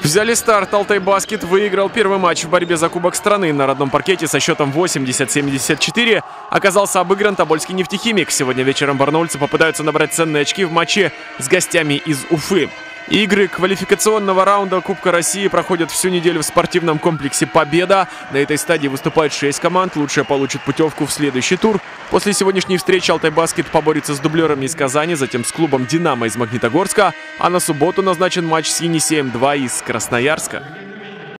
Взяли старт. Алтай-Баскет выиграл первый матч в борьбе за Кубок страны на родном паркете со счетом 80-74. Оказался обыгран Тобольский нефтехимик. Сегодня вечером барнаульцы попытаются набрать ценные очки в матче с гостями из Уфы. Игры квалификационного раунда Кубка России проходят всю неделю в спортивном комплексе «Победа». На этой стадии выступают 6 команд. Лучшая получит путевку в следующий тур. После сегодняшней встречи «Алтай-Баскет» поборется с дублерами из Казани, затем с клубом «Динамо» из Магнитогорска. А на субботу назначен матч с «Енисеем-2» из Красноярска.